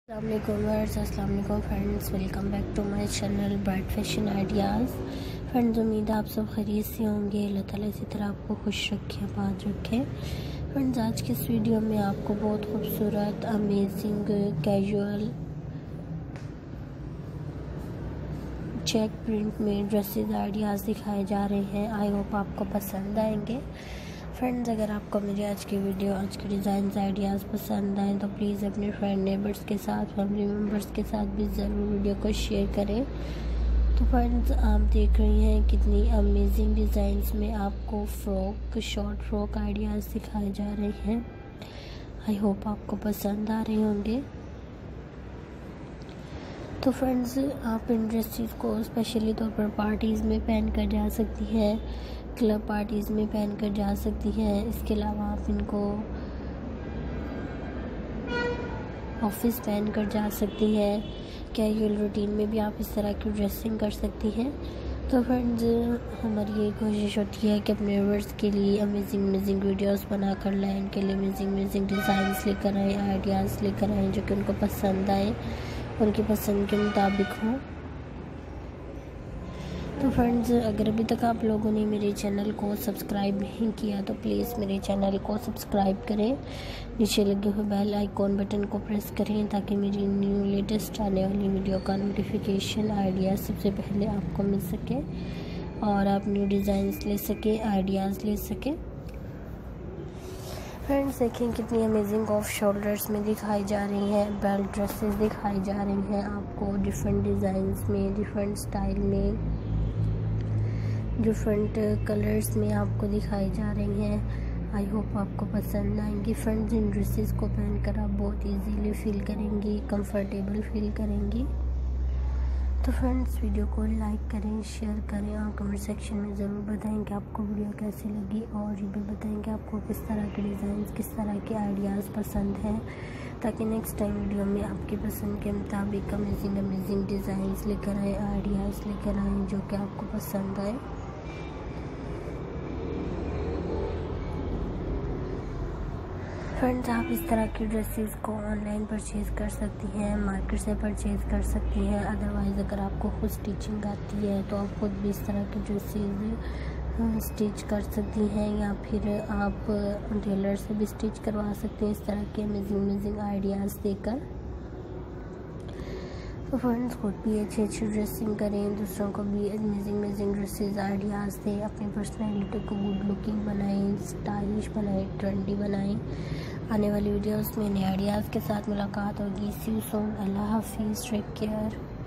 अस्सलाम वालेकुम friends, welcome back to my channel bright fashion ideas. Friends, उम्मीद है आप सब खैरियत से होंगे। अल्लाह ताला इसी तरह आपको खुश रखे, आबाद रखे। फ्रेंड्स, आज के इस वीडियो में आपको बहुत खूबसूरत अमेजिंग कैजुअल चेक प्रिंट में ड्रेसेस आइडियाज़ दिखाए जा रहे हैं। आई होप आपको पसंद आएंगे। फ्रेंड्स, अगर आपको मेरी आज की वीडियो, आज के डिज़ाइन आइडियाज़ पसंद आए तो प्लीज़ अपने फ्रेंड नेबर्स के साथ, फैमिली मेम्बर्स के साथ भी ज़रूर वीडियो को शेयर करें। तो फ्रेंड्स, आप देख रही हैं कितनी अमेजिंग डिज़ाइंस में आपको फ्रॉक, शॉर्ट फ्रॉक आइडियाज़ दिखाए जा रहे हैं। आई होप आपको पसंद आ रहे होंगे। तो फ्रेंड्स, आप इन ड्रेसेस को स्पेशली तौर पर पार्टीज़ में पहन कर जा सकती हैं, क्लब पार्टीज़ में पहन कर जा सकती हैं। इसके अलावा आप इनको ऑफिस पहन कर जा सकती हैं। कैजुअल रूटीन में भी आप इस तरह की ड्रेसिंग कर सकती हैं। तो फ्रेंड्स, हमारी ये कोशिश होती है कि अपने व्यूअर्स के लिए अमेजिंग वीडियोस बना कर लाएँ, इनके लिए अमेजिंग डिज़ाइंस लेकर आएँ, आइडियाज़ लेकर आएँ जो कि उनको पसंद आए, उनकी पसंद के मुताबिक हो। तो फ्रेंड्स, अगर अभी तक आप लोगों ने मेरे चैनल को सब्सक्राइब नहीं किया तो प्लीज़ मेरे चैनल को सब्सक्राइब करें। नीचे लगे हुए बेल आइकॉन बटन को प्रेस करें ताकि मेरी न्यू लेटेस्ट आने वाली वीडियो का नोटिफिकेशन आइडिया सबसे पहले आपको मिल सके और आप न्यू डिज़ाइंस ले सकें, आइडियाज़ ले सकें। फ्रेंड्स, देखें कितनी अमेजिंग ऑफ शोल्डर्स में दिखाई जा रही हैं, बेल्ट ड्रेसेस दिखाई जा रही हैं आपको डिफरेंट डिज़ाइंस में, डिफरेंट स्टाइल में, डिफरेंट कलर्स में आपको दिखाई जा रही हैं। आई होप आपको पसंद आएंगी। फ्रेंड्स, इन ड्रेसेस को पहनकर आप बहुत इजीली फील करेंगी, कंफर्टेबल फील करेंगी। तो फ्रेंड्स, वीडियो को लाइक करें, शेयर करें और कमेंट सेक्शन में ज़रूर बताएं कि आपको वीडियो कैसी लगी और ये भी बताएं कि आपको किस तरह के डिज़ाइन, किस तरह के आइडियाज़ पसंद हैं, ताकि नेक्स्ट टाइम वीडियो में आपकी पसंद के मुताबिक अमेजिंग डिज़ाइंस लेकर आए, आइडियाज़ लेकर आएँ जो कि आपको पसंद आए। फ्रेंड्स, आप इस तरह की ड्रेसेस को ऑनलाइन परचेज़ कर सकती हैं, मार्केट से परचेज़ कर सकती हैं। अदरवाइज़ अगर आपको खुद स्टिचिंग आती है तो आप खुद भी इस तरह की ड्रेसेस स्टिच कर सकती हैं या फिर आप टेलर से भी स्टिच करवा सकते हैं इस तरह के अमेजिंग आइडियाज़ देकर। तो फ्रेंड्स, खुद भी अच्छी ड्रेसिंग करें, दूसरों को भी अमेजिंग ड्रेसेस आइडियाज़ दें, अपनी पर्सनैलिटी को गुड लुकिंग बनाएं, स्टाइलिश बनाएं, ट्रेंडी बनाएं। आने वाली वीडियोस में नए आइडियाज़ के साथ मुलाकात होगी। सी यू सून। अल्लाह हाफिज़, टेक केयर।